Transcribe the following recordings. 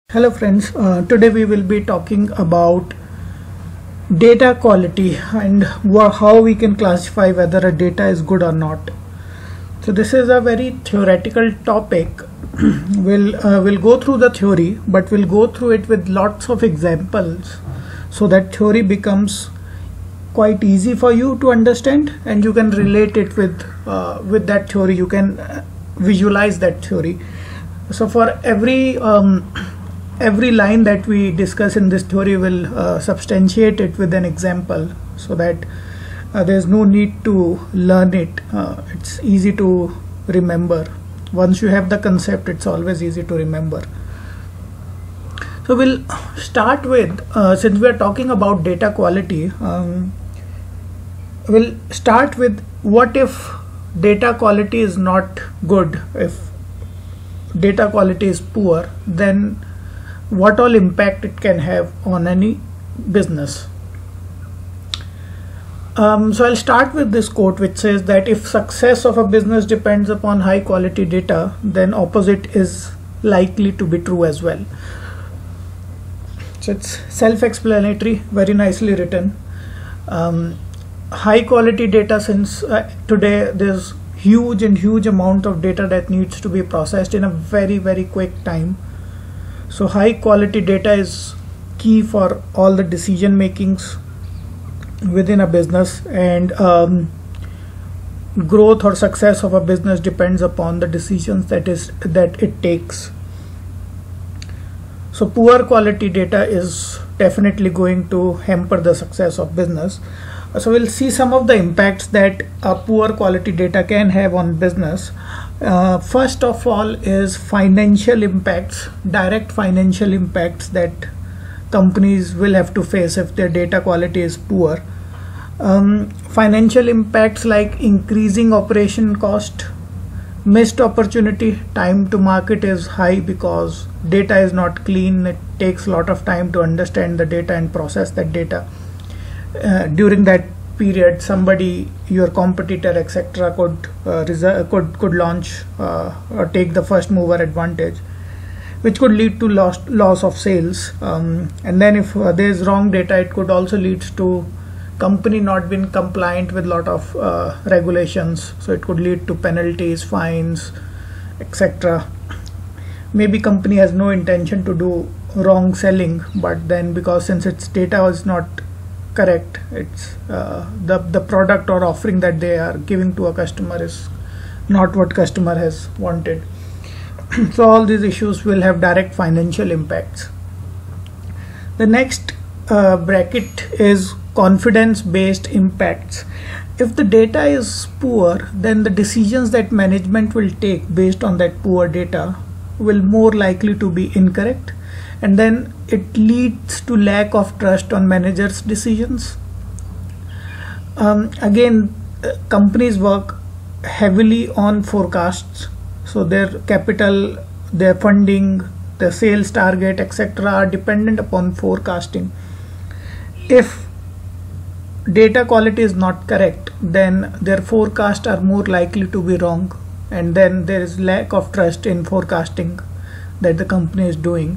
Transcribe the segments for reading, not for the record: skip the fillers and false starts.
Hello friends, today we will be talking about data quality and how we can classify whether a data is good or not. So this is a very theoretical topic. we'll go through the theory, but we'll go through it with lots of examples so that theory becomes quite easy for you to understand and you can relate it with that theory. You can visualize that theory. So for every line that we discuss in this theory will substantiate it with an example so that there's no need to learn it. It's easy to remember. Once you have the concept, it's always easy to remember. So we'll start with, since we are talking about data quality, we'll start with what if data quality is not good. If data quality is poor, then what all impact it can have on any business. So I'll start with this quote which says that if success of a business depends upon high quality data, then opposite is likely to be true as well. So it's self-explanatory, very nicely written. High quality data, since today there's huge amount of data that needs to be processed in a very quick time. So high quality data is key for all the decision makings within a business, and growth or success of a business depends upon the decisions that it takes. So poor quality data is definitely going to hamper the success of business. So we'll see some of the impacts that a poor quality data can have on business. First of all is financial impacts, direct financial impacts that companies will have to face if their data quality is poor. Financial impacts like increasing operation cost, missed opportunity, time to market is high because data is not clean. It takes a lot of time to understand the data and process that data. During that period, somebody, your competitor, etc., could launch or take the first mover advantage, which could lead to loss of sales. And then if there is wrong data, it could also lead to company not being compliant with lot of regulations. So it could lead to penalties, fines, etc. Maybe company has no intention to do wrong selling, but then because since its data is not correct, it's the product or offering that they are giving to a customer is not what customer has wanted. So all these issues will have direct financial impacts. The next bracket is confidence based impacts. If the data is poor, then the decisions that management will take based on that poor data will more likely to be incorrect, and then it leads to lack of trust on managers' decisions. Again, companies work heavily on forecasts, so their capital, their funding, their sales target, etc. are dependent upon forecasting. If data quality is not correct, then their forecasts are more likely to be wrong, and then there is lack of trust in forecasting that the company is doing.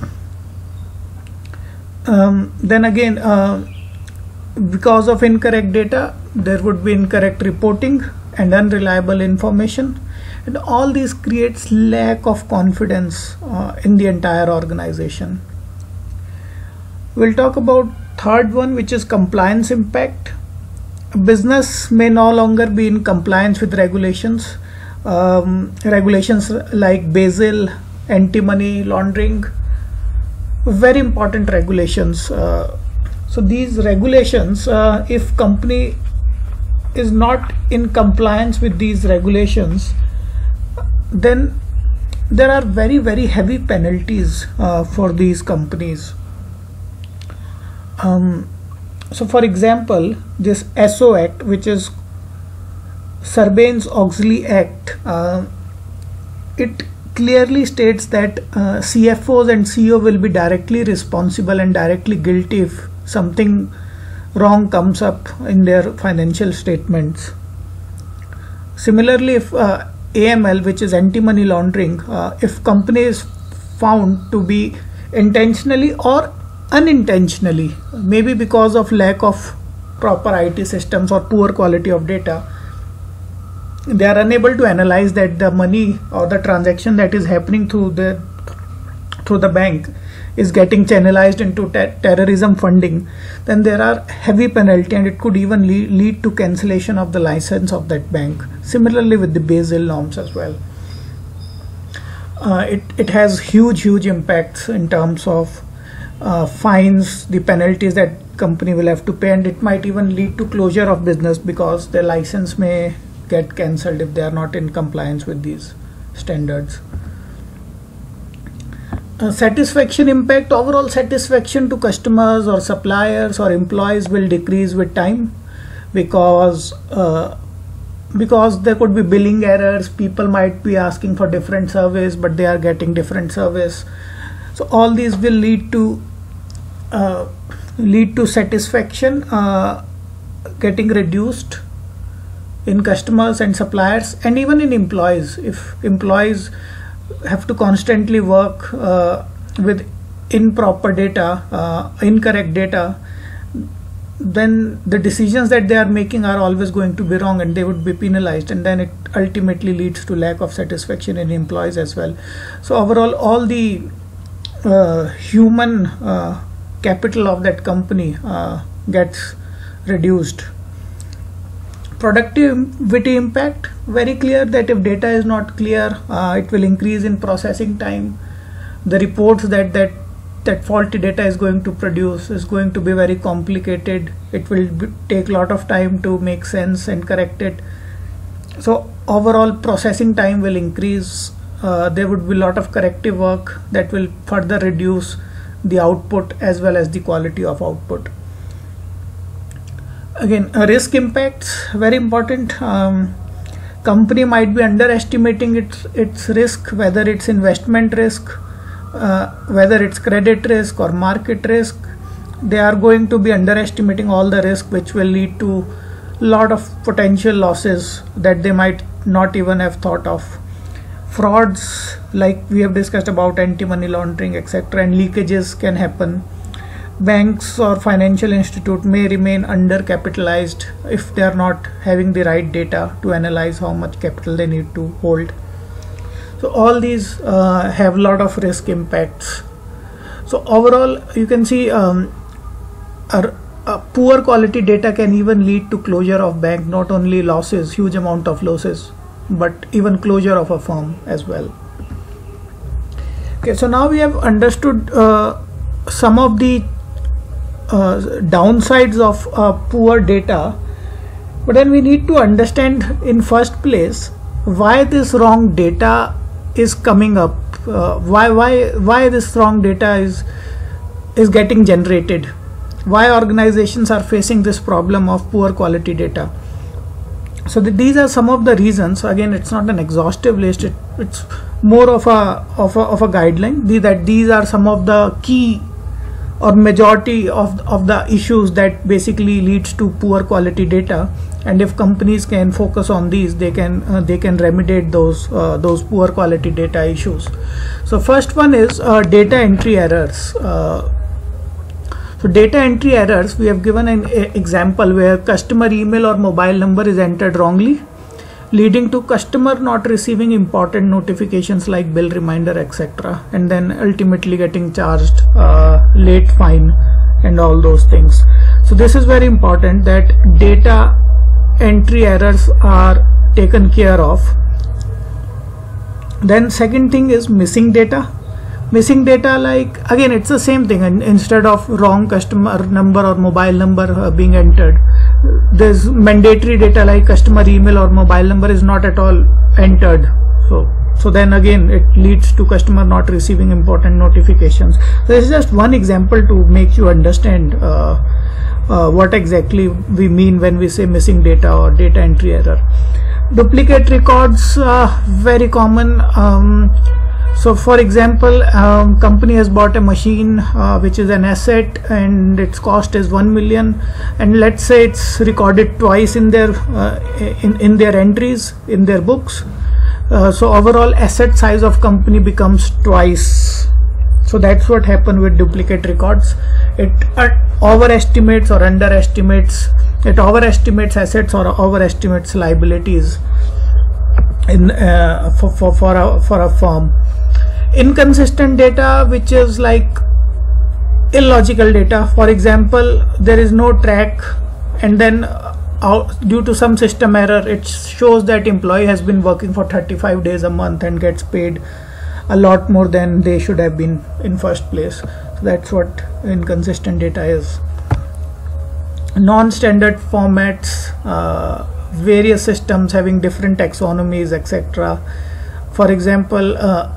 Then again, because of incorrect data, there would be incorrect reporting and unreliable information, and all these creates lack of confidence in the entire organization. We'll talk about third one, which is compliance impact. Business may no longer be in compliance with regulations, regulations like Basel, anti-money laundering, very important regulations. So these regulations, if company is not in compliance with these regulations, then there are very heavy penalties for these companies. So for example, this SO Act, which is Sarbanes-Oxley Act, it clearly states that CFOs and CEO will be directly responsible and directly guilty if something wrong comes up in their financial statements. Similarly, if AML, which is anti-money laundering, if company is found to be intentionally or unintentionally, maybe because of lack of proper IT systems or poor quality of data, they are unable to analyze that the money or the transaction that is happening through the bank is getting channelized into terrorism funding. Then there are heavy penalty, and it could even lead to cancellation of the license of that bank. Similarly with the Basel norms as well. It has huge impacts in terms of fines, the penalties that company will have to pay, and it might even lead to closure of business because their license may get cancelled if they are not in compliance with these standards. Satisfaction impact: overall satisfaction to customers or suppliers or employees will decrease with time, because there could be billing errors. People might be asking for different service, but they are getting different service. So all these will lead to satisfaction getting reduced in customers and suppliers, and even in employees. If employees have to constantly work with improper data, incorrect data, then the decisions that they are making are always going to be wrong, and they would be penalized, and then it ultimately leads to lack of satisfaction in employees as well. So overall, all the human capital of that company gets reduced. Productivity impact: very clear that if data is not clear, it will increase in processing time. The reports that faulty data is going to produce is going to be very complicated. It will take a lot of time to make sense and correct it. So overall processing time will increase. There would be a lot of corrective work that will further reduce the output as well as the quality of output. Again, risk impacts, very important. Company might be underestimating its risk, whether it's investment risk, whether it's credit risk or market risk. They are going to be underestimating all the risk, which will lead to a lot of potential losses that they might not even have thought of. Frauds, like we have discussed about anti-money laundering, etc., and leakages can happen. Banks or financial institute may remain undercapitalized if they are not having the right data to analyze how much capital they need to hold. So all these have a lot of risk impacts. So overall, you can see a poor quality data can even lead to closure of bank, not only losses, huge amount of losses, but even closure of a firm as well. Okay, so now we have understood some of the downsides of poor data, but then we need to understand in first place why this wrong data is coming up, why this wrong data is getting generated, why organizations are facing this problem of poor quality data. So these are some of the reasons. Again, it's not an exhaustive list, it's more of a guideline, that these are some of the key or majority of the issues that basically leads to poor quality data, and if companies can focus on these, they can remediate those poor quality data issues. So first one is data entry errors. So data entry errors, we have given an example where customer email or mobile number is entered wrongly, leading to customer not receiving important notifications like bill reminder, etc., and then ultimately getting charged late fine and all those things. So this is very important that data entry errors are taken care of. Then second thing is missing data. Missing data, like again it's the same thing, and instead of wrong customer number or mobile number being entered, there's mandatory data like customer email or mobile number is not at all entered. So then again it leads to customer not receiving important notifications. So this is just one example to make you understand what exactly we mean when we say missing data or data entry error. Duplicate records, very common. So for example, company has bought a machine which is an asset and its cost is 1 million, and let's say it's recorded twice in their entries in their books. So overall asset size of company becomes twice. So that's what happened with duplicate records. It overestimates or underestimates. It overestimates assets or overestimates liabilities in for a firm. Inconsistent data, which is like illogical data. For example, there is no track, and then due to some system error, it shows that employee has been working for 35 days a month and gets paid a lot more than they should have been in first place. So that's what inconsistent data is. Non-standard formats, various systems having different taxonomies, etc. For example,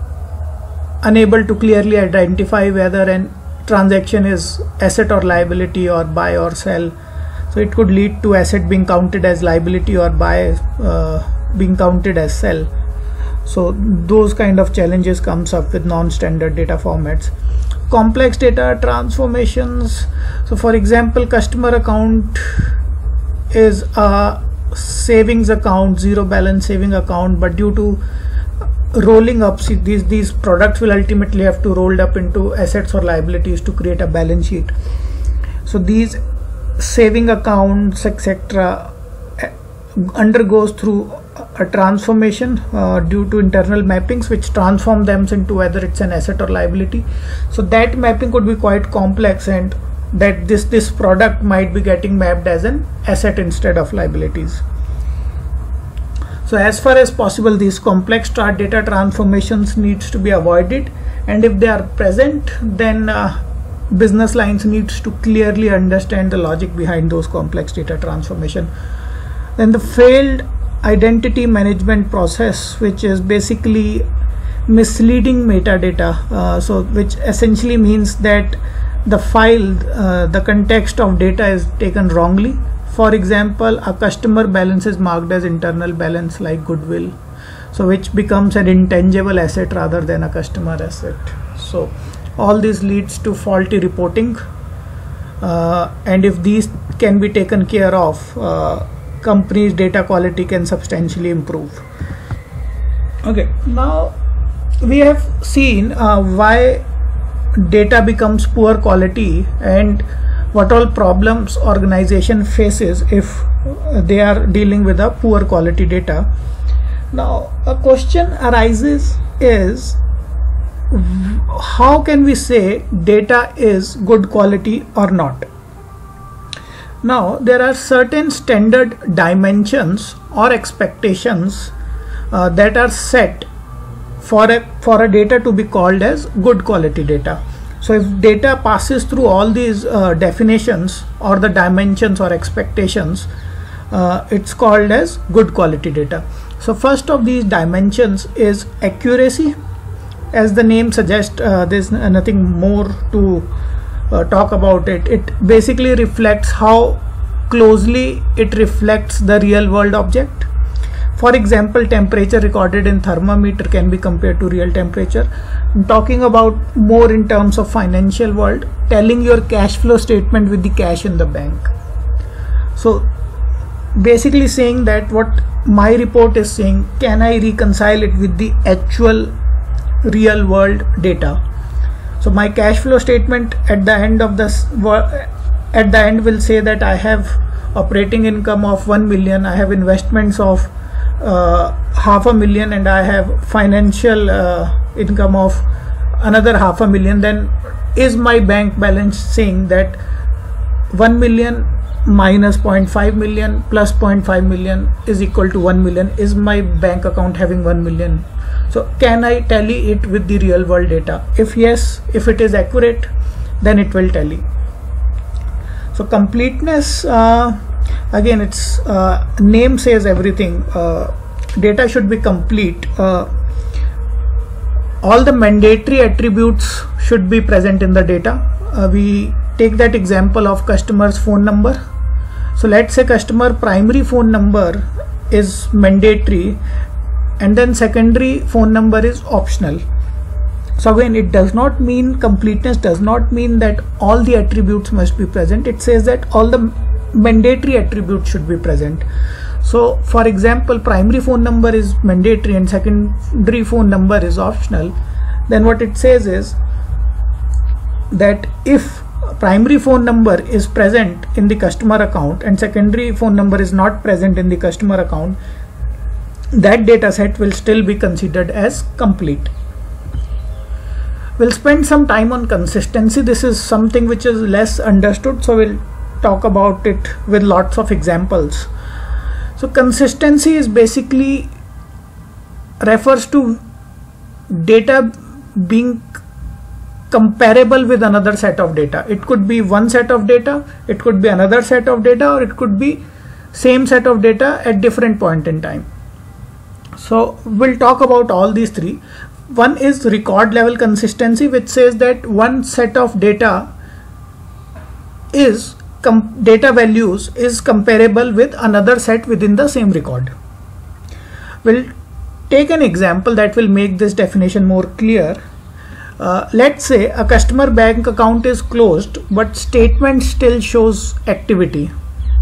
unable to clearly identify whether an transaction is asset or liability or buy or sell. So it could lead to asset being counted as liability or buy being counted as sell. So those kind of challenges comes up with non-standard data formats. Complex data transformations. So for example, customer account is a savings account, zero balance saving account, but due to rolling up, see, these products will ultimately have to roll up into assets or liabilities to create a balance sheet. So these saving accounts, etc., undergoes through a transformation due to internal mappings, which transform them into whether it's an asset or liability. So that mapping could be quite complex, and that this product might be getting mapped as an asset instead of liabilities. So as far as possible, these complex chart data transformations needs to be avoided, and if they are present, then business lines needs to clearly understand the logic behind those complex data transformation. Then the failed identity management process, which is basically misleading metadata, so which essentially means that the file, the context of data is taken wrongly. For example, a customer balance is marked as internal balance like goodwill, so which becomes an intangible asset rather than a customer asset. So all this leads to faulty reporting, and if these can be taken care of, company's data quality can substantially improve. Okay, now we have seen why data becomes poor quality and what all problems organization faces if they are dealing with a poor quality data. Now a question arises is, how can we say data is good quality or not? Now there are certain standard dimensions or expectations that are set for a data to be called as good quality data. So if data passes through all these definitions or the dimensions or expectations, it's called as good quality data. So first of these dimensions is accuracy. As the name suggests, there's nothing more to talk about it. It basically reflects how closely it reflects the real world object. For example, temperature recorded in thermometer can be compared to real temperature. I'm talking about more in terms of financial world, telling your cash flow statement with the cash in the bank. So basically saying that what my report is saying, can I reconcile it with the actual real world data? So my cash flow statement at the end of this, at the end will say that I have operating income of 1 million, I have investments of $500,000, and I have financial income of another $500,000. Then is my bank balance saying that 1 million minus 0.5 million plus 0.5 million is equal to 1 million? Is my bank account having 1 million? So can I tally it with the real world data? If yes, if it is accurate, then it will tally. So completeness, again, its name says everything. Data should be complete. All the mandatory attributes should be present in the data. We take that example of customer's phone number. So let's say customer primary phone number is mandatory, and then secondary phone number is optional. So again, it does not mean, completeness does not mean that all the attributes must be present. It says that all the mandatory attributes should be present. So for example, primary phone number is mandatory and secondary phone number is optional. Then what it says is, that if primary phone number is present in the customer account and secondary phone number is not present in the customer account, that data set will still be considered as complete. We'll spend some time on consistency. This is something which is less understood, so we'll talk about it with lots of examples. So consistency is basically refers to data being comparable with another set of data. It could be one set of data, it could be another set of data, or it could be same set of data at different point in time. So we'll talk about all these three. One is record level consistency, which says that one set of data is data values is comparable with another set within the same record. We'll take an example that will make this definition more clear. Let's say a customer bank account is closed, but statement still shows activity.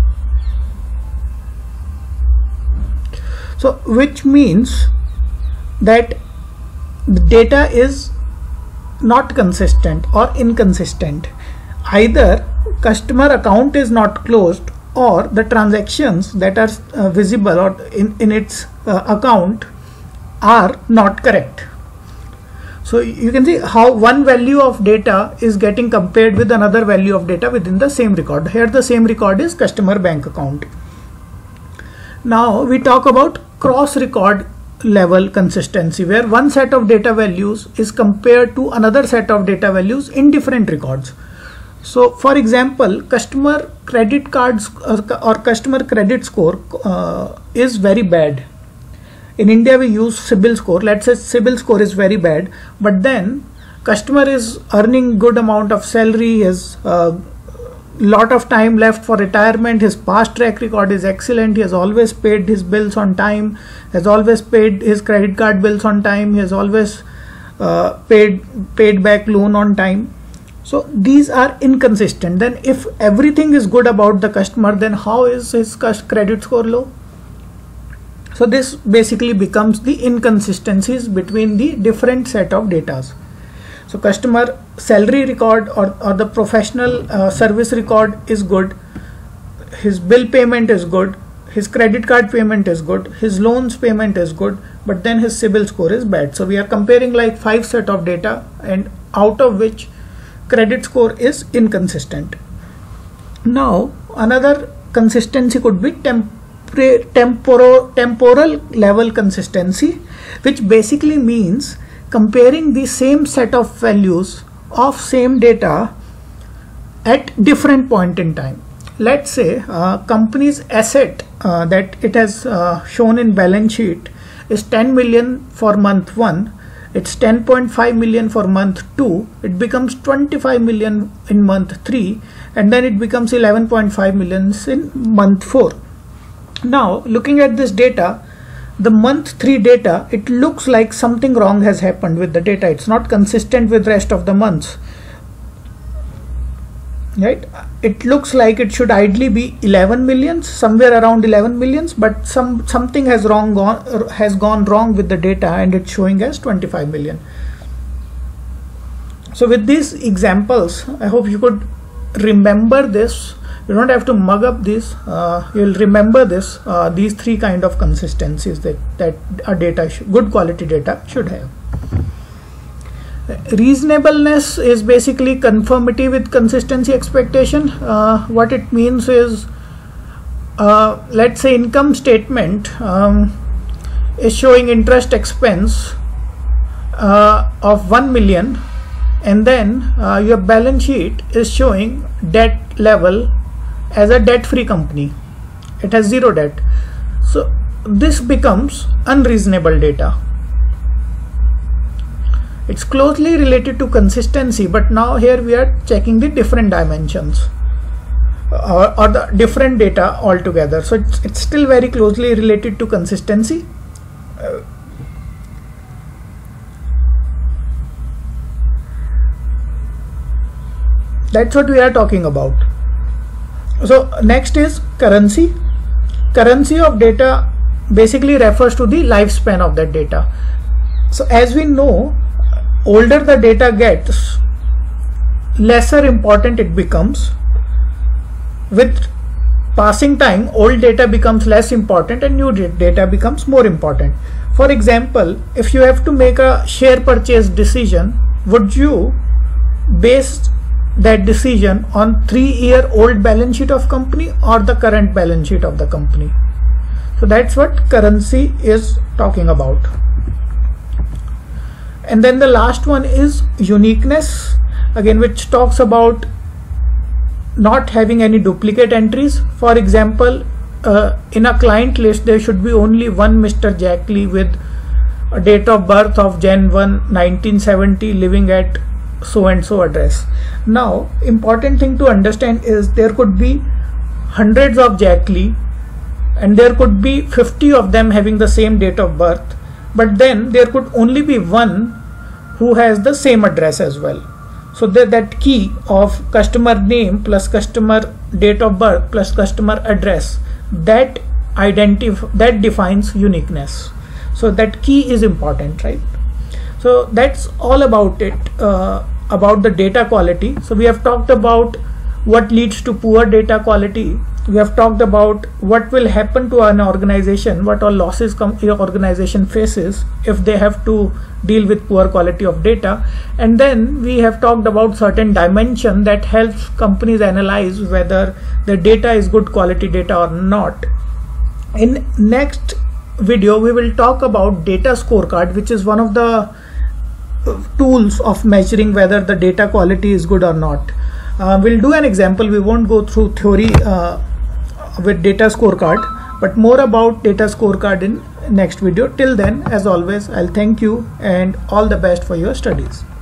So which means that the data is not consistent or inconsistent. Either customer account is not closed, or the transactions that are visible or in its account are not correct. So you can see how one value of data is getting compared with another value of data within the same record. Here the same record is customer bank account. Now we talk about cross record level consistency, where one set of data values is compared to another set of data values in different records. So for example, customer credit cards or customer credit score is very bad. In India we use CIBIL score. Let's say CIBIL score is very bad, but then customer is earning good amount of salary, has lot of time left for retirement, his past track record is excellent, he has always paid his bills on time, has always paid his credit card bills on time, he has always paid back loan on time. So these are inconsistent. Then if everything is good about the customer, then how is his credit score low? So this basically becomes the inconsistencies between the different set of data. So customer salary record or the professional service record is good, his bill payment is good, his credit card payment is good, his loans payment is good, but then his CIBIL score is bad. So we are comparing like 5 set of data, and out of which credit score is inconsistent. Now another consistency could be temporal level consistency, which basically means comparing the same set of values of same data at different point in time. Let's say company's asset that it has shown in balance sheet is 10 million for month 1, it's 10.5 million for month 2, it becomes 25 million in month 3, and then it becomes 11.5 million in month 4. Now looking at this data, the month 3 data, it looks like something wrong has happened with the data. It's not consistent with rest of the months, right? It looks like it should ideally be 11 millions, somewhere around 11 millions, but something has gone wrong with the data, and it's showing as 25 million. So with these examples, I hope you could remember this. You don't have to mug up this. You'll remember this. These 3 kind of consistencies that a data good quality data should have. Reasonableness is basically conformity with consistency expectation. What it means is, let's say income statement is showing interest expense of 1 million, and then your balance sheet is showing debt level as a debt-free company. It has 0 debt. So this becomes unreasonable data. It's closely related to consistency, but now here we are checking the different dimensions or the different data altogether. So it's still very closely related to consistency. That's what we are talking about. So next is currency. Currency of data basically refers to the lifespan of that data. So as we know, older the data gets, lesser important it becomes. With passing time, old data becomes less important and new data becomes more important. For example, if you have to make a share purchase decision, would you base that decision on 3-year-old balance sheet of company or the current balance sheet of the company? So that's what currency is talking about. And then the last one is uniqueness, again, which talks about not having any duplicate entries. For example, in a client list there should be only one Mr. Jack Lee with a date of birth of Jan 1, 1970, living at so and so address. Now, important thing to understand is there could be hundreds of Jack Lee and there could be 50 of them having the same date of birth, but then there could only be one who has the same address as well. So that key of customer name plus customer date of birth plus customer address, that defines uniqueness. So that key is important, right? So that's all about it, about the data quality. So we have talked about what leads to poor data quality. We have talked about what will happen to an organization, what all losses your organization faces if they have to deal with poor quality of data. And then we have talked about certain dimension that helps companies analyze whether the data is good quality data or not. In next video, we will talk about data scorecard, which is one of the tools of measuring whether the data quality is good or not. We'll do an example. We won't go through theory with data scorecard, but more about data scorecard in next video. Till then, as always, I'll thank you and all the best for your studies.